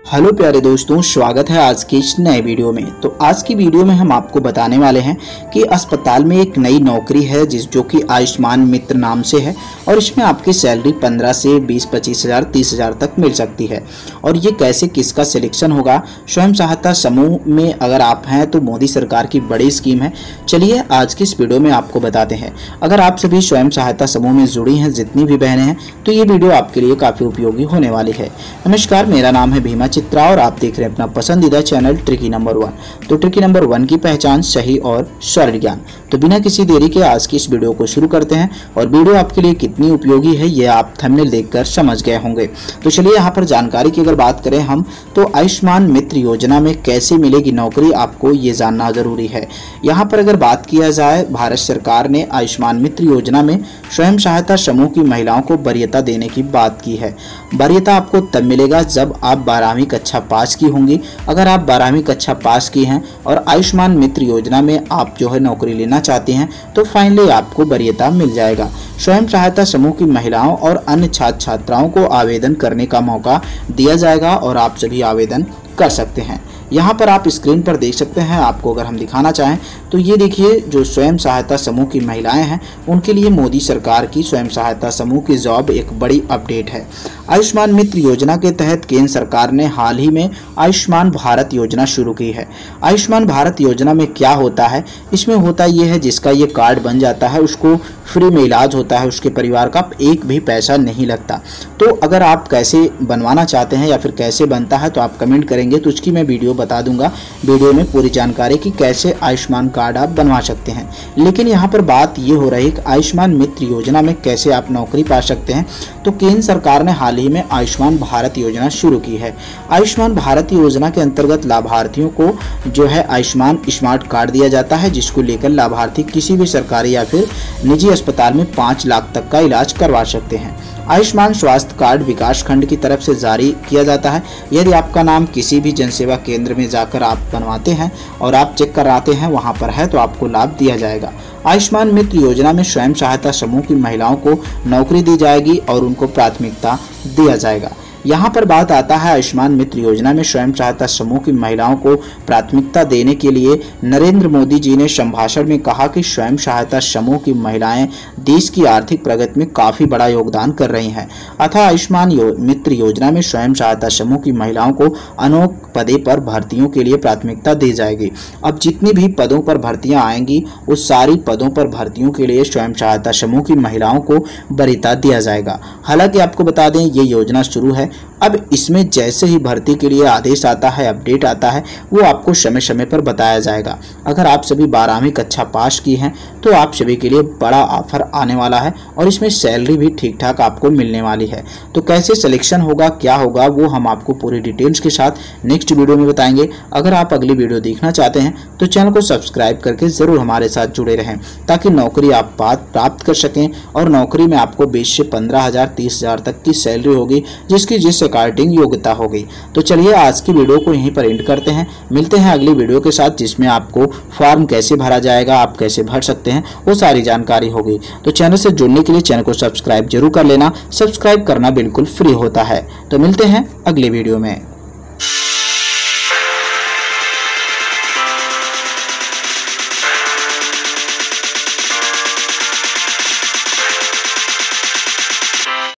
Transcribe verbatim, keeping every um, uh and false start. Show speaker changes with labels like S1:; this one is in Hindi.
S1: हेलो प्यारे दोस्तों, स्वागत है आज के इस नए वीडियो में। तो आज की वीडियो में हम आपको बताने वाले हैं कि अस्पताल में एक नई नौकरी है जिस जो कि आयुष्मान मित्र नाम से है और इसमें आपकी सैलरी पंद्रह से बीस पच्चीस हज़ार तीस हज़ार तक मिल सकती है। और ये कैसे किसका सिलेक्शन होगा, स्वयं सहायता समूह में अगर आप हैं तो मोदी सरकार की बड़ी स्कीम है। चलिए आज की इस वीडियो में आपको बताते हैं। अगर आप सभी स्वयं सहायता समूह में जुड़ी हैं, जितनी भी बहनें हैं, तो ये वीडियो आपके लिए काफ़ी उपयोगी होने वाली है। नमस्कार, मेरा नाम है भीमा चित्रा और आप देख रहे हैं अपना पसंदीदा चैनल ट्रिकी नंबर वन। तो ट्रिकी नंबर वन की पहचान सही और सरल ज्ञान। तो बिना किसी देरी के आज की इस वीडियो को शुरू करते हैं और वीडियो आपके लिए कितनी उपयोगी है ये आप थंबनेल देखकर समझ गए होंगे। तो चलिए यहाँ पर जानकारी की अगर बात करें हम, तो आयुष्मान मित्र योजना में कैसे मिलेगी नौकरी, आपको ये जानना जरूरी है। यहाँ पर अगर बात किया जाए, भारत सरकार ने आयुष्मान मित्र योजना में स्वयं सहायता समूह की महिलाओं को वरीयता देने की बात की है। वरीयता आपको तब मिलेगा जब आप बारहवीं कक्षा पास की होंगी। अगर आप बारहवीं कक्षा पास की हैं और आयुष्मान मित्र योजना में आप जो है नौकरी लेना चाहते हैं तो फाइनली आपको वरीयता मिल जाएगा। स्वयं सहायता समूह की महिलाओं और अन्य छात्र छात्राओं को आवेदन करने का मौका दिया जाएगा और आप सभी आवेदन कर सकते हैं। यहाँ पर आप स्क्रीन पर देख सकते हैं, आपको अगर हम दिखाना चाहें तो ये देखिए, जो स्वयं सहायता समूह की महिलाएं हैं उनके लिए मोदी सरकार की स्वयं सहायता समूह की जॉब एक बड़ी अपडेट है। आयुष्मान मित्र योजना के तहत केंद्र सरकार ने हाल ही में आयुष्मान भारत योजना शुरू की है। आयुष्मान भारत योजना में क्या होता है, इसमें होता ये है जिसका ये कार्ड बन जाता है उसको फ्री में इलाज होता है, उसके परिवार का एक भी पैसा नहीं लगता। तो अगर आप कैसे बनवाना चाहते हैं या फिर कैसे बनता है तो आप कमेंट करेंगे तो उसकी मैं वीडियो बता दूंगा वीडियो में पूरी जानकारी की कैसे आयुष्मान कार्ड आप बनवा सकते हैं। लेकिन यहाँ पर बात ये हो रही है कि आयुष्मान मित्र योजना में कैसे आप नौकरी पा सकते हैं। तो केंद्र सरकार ने हाल ही में आयुष्मान भारत योजना शुरू की है। आयुष्मान भारत योजना के अंतर्गत लाभार्थियों को जो है आयुष्मान स्मार्ट कार्ड दिया जाता है, जिसको लेकर लाभार्थी किसी भी सरकारी या फिर निजी अस्पताल में पाँच लाख तक का इलाज करवा सकते हैं। आयुष्मान स्वास्थ्य कार्ड विकास खंड की तरफ से जारी किया जाता है। यदि आपका नाम किसी भी जनसेवा केंद्र में जाकर आप बनवाते हैं और आप चेक कराते हैं वहां पर है तो आपको लाभ दिया जाएगा। आयुष्मान मित्र योजना में स्वयं सहायता समूह की महिलाओं को नौकरी दी जाएगी और उनको प्राथमिकता दिया जाएगा। यहाँ पर बात आता है, आयुष्मान मित्र योजना में स्वयं सहायता समूह की महिलाओं को प्राथमिकता देने के लिए नरेंद्र मोदी जी ने संभाषण में कहा कि स्वयं सहायता समूह की महिलाएं देश की आर्थिक प्रगति में काफी बड़ा योगदान कर रही हैं। अतः आयुष्मान यो, मित्र योजना में स्वयं सहायता समूह की महिलाओं को अनेक पदों पर भर्तियों के लिए प्राथमिकता दी जाएगी। अब जितनी भी पदों पर भर्तियां आएंगी उस सारी पदों पर भर्तियों के लिए स्वयं सहायता समूह की महिलाओं को वरीयता दिया जाएगा। हालांकि आपको बता दें ये योजना शुरू है, अब इसमें जैसे ही भर्ती के लिए आदेश आता है, अपडेट आता है, वो आपको समय समय पर बताया जाएगा। अगर आप सभी बारहवीं कक्षा पास की हैं तो आप सभी के लिए बड़ा ऑफर आने वाला है और इसमें सैलरी भी ठीक ठाक आपको मिलने वाली है। तो कैसे सिलेक्शन होगा, क्या होगा, वो हम आपको पूरी डिटेल्स के साथ नेक्स्ट वीडियो में बताएंगे। अगर आप अगली वीडियो देखना चाहते हैं तो चैनल को सब्सक्राइब करके जरूर हमारे साथ जुड़े रहें ताकि नौकरी आप प्राप्त कर सकें और नौकरी में आपको बीस से पंद्रह हजार तीस हजार तक की सैलरी होगी, जिसकी जिस अकॉर्डिंग योग्यता होगी। तो चलिए आज की वीडियो को यहीं पर एंड करते हैं। मिलते हैं अगली वीडियो के साथ जिसमें आपको फॉर्म कैसे भरा जाएगा, आप कैसे भर सकते हैं, वो सारी जानकारी होगी। तो चैनल से जुड़ने के लिए चैनल को सब्सक्राइब जरूर कर लेना। सब्सक्राइब करना बिल्कुल फ्री होता है। तो मिलते हैं अगली वीडियो में।